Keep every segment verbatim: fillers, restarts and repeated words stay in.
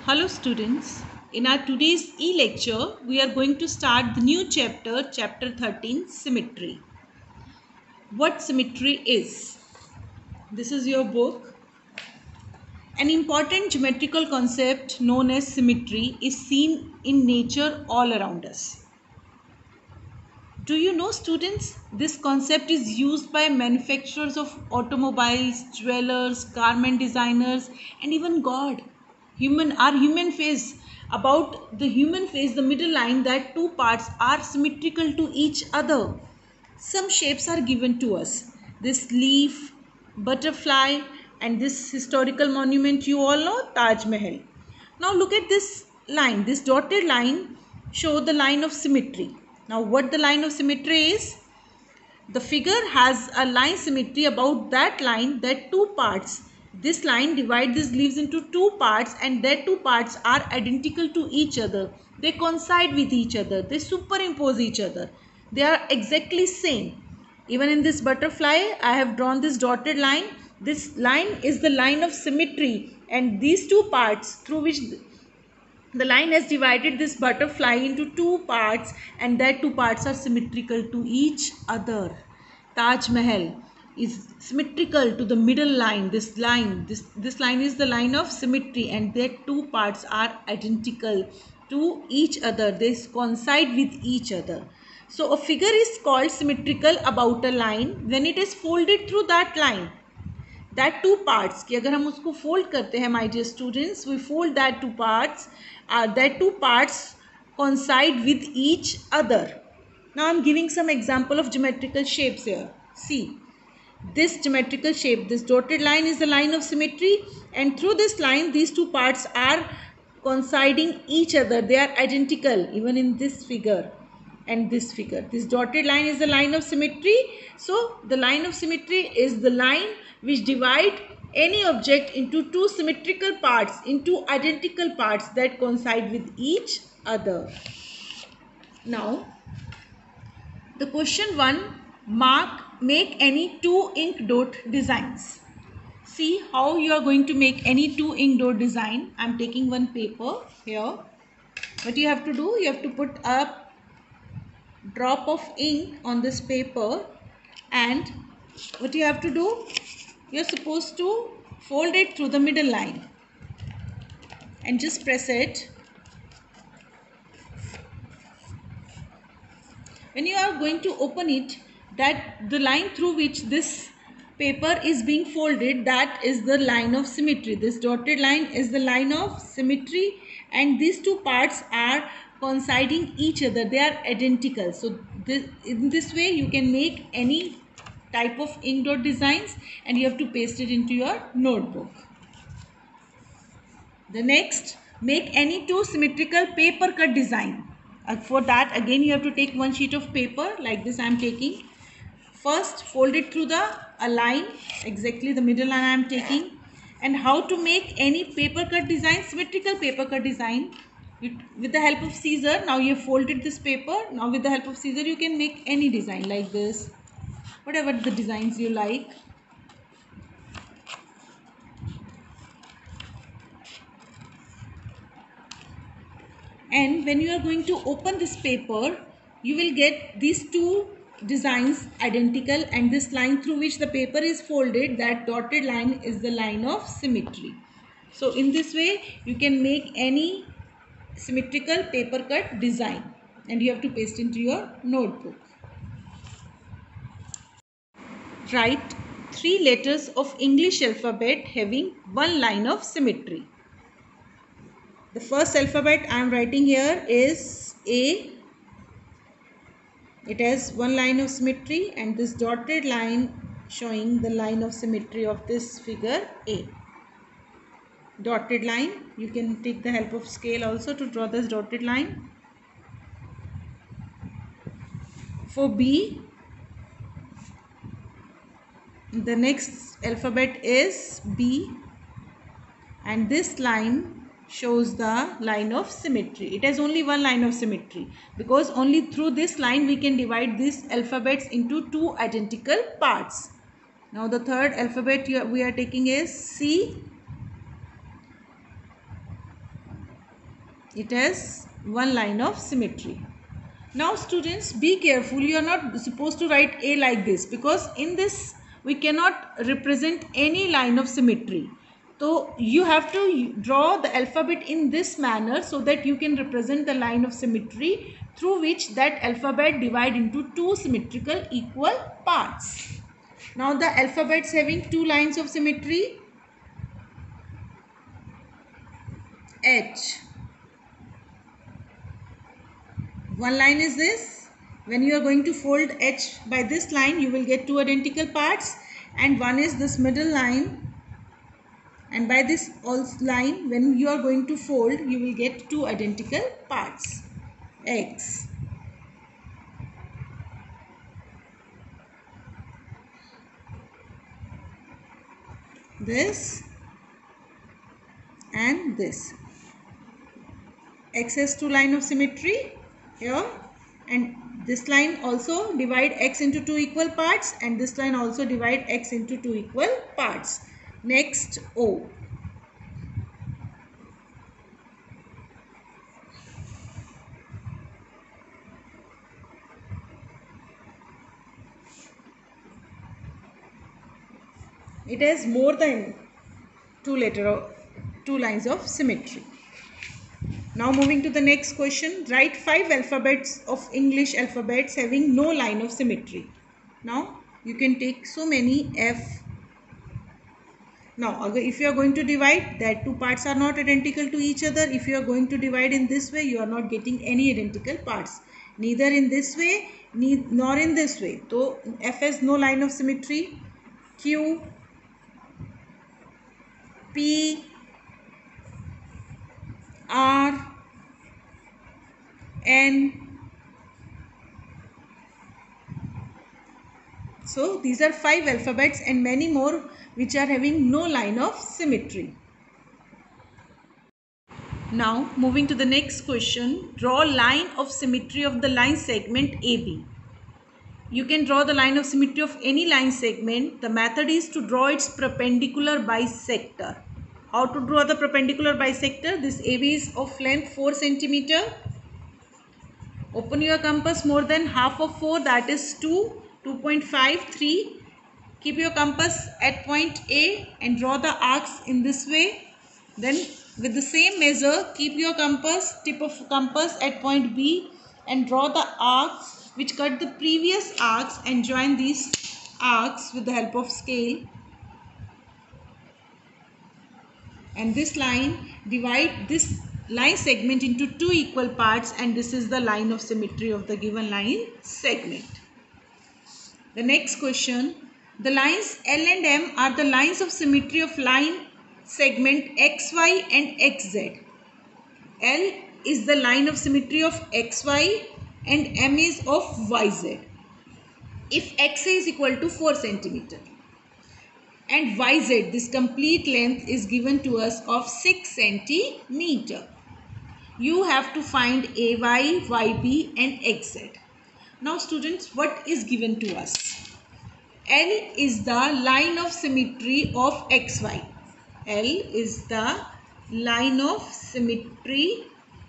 Hello students, in our today's e-lecture, we are going to start the new chapter, chapter thirteen, Symmetry. What symmetry is? This is your book. An important geometrical concept known as symmetry is seen in nature all around us. Do you know students, this concept is used by manufacturers of automobiles, jewelers, garment designers and even God. Human, our human face, about the human face, the middle line, that two parts are symmetrical to each other. Some shapes are given to us. This leaf, butterfly and this historical monument you all know, Taj Mahal. Now look at this line, this dotted line show the line of symmetry. Now what the line of symmetry is? The figure has a line symmetry about that line, that two parts. This line divides these leaves into two parts and that two parts are identical to each other. They coincide with each other. They superimpose each other. They are exactly same. Even in this butterfly, I have drawn this dotted line. This line is the line of symmetry and these two parts through which the line has divided this butterfly into two parts and that two parts are symmetrical to each other. Taj Mahal is symmetrical to the middle line. This line, this, this line is the line of symmetry and that two parts are identical to each other. They coincide with each other. So a figure is called symmetrical about a line when it is folded through that line. That two parts कि अगर हम उसको fold करते हैं, my dear students, we fold that two parts, uh, that two parts coincide with each other. Now I'm giving some example of geometrical shapes here. See, this geometrical shape, this dotted line is the line of symmetry and through this line these two parts are coinciding each other. They are identical even in this figure and this figure. This dotted line is the line of symmetry. So the line of symmetry is the line which divide any object into two symmetrical parts, into identical parts that coincide with each other. Now the question one, mark, make any two ink dot designs. See how you are going to make any two ink dot design. I am taking one paper here. What you have to do, you have to put a drop of ink on this paper and what you have to do, you are supposed to fold it through the middle line and just press it. When you are going to open it, that the line through which this paper is being folded, that is the line of symmetry. This dotted line is the line of symmetry and these two parts are coinciding each other. They are identical. So this, in this way you can make any type of ink dot designs and you have to paste it into your notebook. The next, make any two symmetrical paper cut design. Uh, for that again you have to take one sheet of paper like this I am taking. First fold it through the a line, exactly the middle line I am taking. And how to make any paper cut design, symmetrical paper cut design. You, with the help of scissor, now you have folded this paper. Now with the help of scissor you can make any design like this. Whatever the designs you like. And when you are going to open this paper, you will get these two designs identical and this line through which the paper is folded, that dotted line is the line of symmetry. So in this way you can make any symmetrical paper cut design and you have to paste into your notebook. Write three letters of English alphabet having one line of symmetry. The first alphabet I am writing here is A. It has one line of symmetry and this dotted line showing the line of symmetry of this figure A. Dotted line, you can take the help of scale also to draw this dotted line. For B, the next alphabet is B and this line shows the line of symmetry. It has only one line of symmetry because only through this line we can divide these alphabets into two identical parts. Now the third alphabet we are taking is C It has one line of symmetry. Now students, be careful. You are not supposed to write A like this, because in this we cannot represent any line of symmetry. So you have to draw the alphabet in this manner so that you can represent the line of symmetry through which that alphabet divide into two symmetrical equal parts. Now the alphabets having two lines of symmetry. H. One line is this. When you are going to fold H by this line, you will get two identical parts, and one is this middle line, and by this line, when you are going to fold, you will get two identical parts. X. This and this. X has two lines of symmetry here, and this line also divide X into two equal parts, and this line also divide X into two equal parts. Next, O. It has more than two letter, two lines of symmetry. Now moving to the next question, write five alphabets of English alphabets having no line of symmetry. Now you can take so many. F. Now if you are going to divide, that two parts are not identical to each other. If you are going to divide in this way, you are not getting any identical parts. Neither in this way, nor in this way. So F has no line of symmetry. Q. P. R. N. So these are five alphabets and many more which are having no line of symmetry. Now moving to the next question, draw line of symmetry of the line segment A B. You can draw the line of symmetry of any line segment. The method is to draw its perpendicular bisector. How to draw the perpendicular bisector? This A B is of length four centimeter. Open your compass more than half of four, that is two, two point five, three. Keep your compass at point A and draw the arcs in this way. Then with the same measure, keep your compass, tip of compass at point B and draw the arcs which cut the previous arcs, and join these arcs with the help of scale. And this line, divide this line segment into two equal parts, and this is the line of symmetry of the given line segment. The next question, the lines L and M are the lines of symmetry of line segment X Y and X Z. L is the line of symmetry of X Y and M is of Y Z. If X is equal to four centimeter and Y Z, this complete length is given to us of six centimeter. You have to find A Y, Y B and X Z. Now students, what is given to us? L is the line of symmetry of X Y. L is the line of symmetry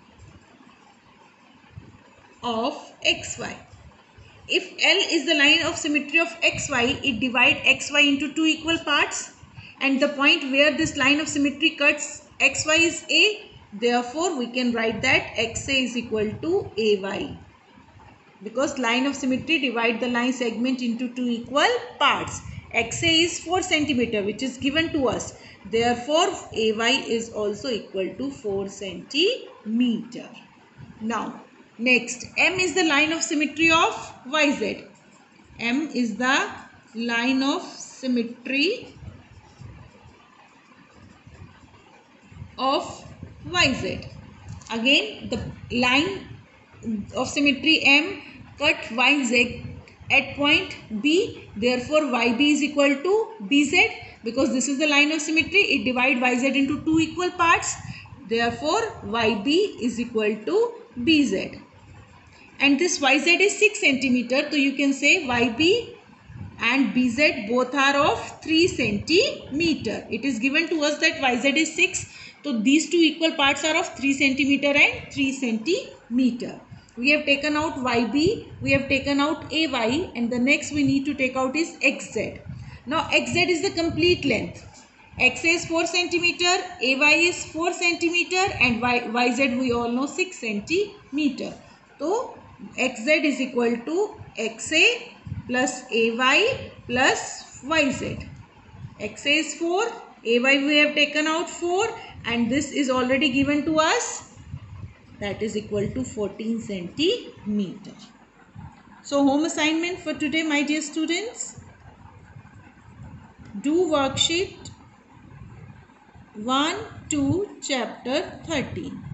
of X Y. If L is the line of symmetry of X Y, it divides X Y into two equal parts, and the point where this line of symmetry cuts X Y is A. Therefore, we can write that X A is equal to A Y, because line of symmetry divide the line segment into two equal parts. X A is four centimeter, which is given to us. Therefore, A Y is also equal to four centimeter. Now, next, M is the line of symmetry of Y Z. M is the line of symmetry of Y Z. Again, the line of symmetry M cut Y Z at point B. Therefore, Y B is equal to B Z, because this is the line of symmetry. It divides Y Z into two equal parts. Therefore, Y B is equal to B Z. And this Y Z is six centimeter. So you can say Y B and B Z both are of three centimeter. It is given to us that Y Z is six. So these two equal parts are of three centimeter and three centimeter. We have taken out Y B, we have taken out A Y, and the next we need to take out is X Z. Now X Z is the complete length. X A is four centimeter, A Y is four centimeter, and y, Y Z we all know six centimeter. So X Z is equal to X A plus A Y plus Y Z. X A is four, A Y we have taken out four, and this is already given to us, that is equal to fourteen centimeter. So home assignment for today, my dear students, do worksheet one to chapter thirteen.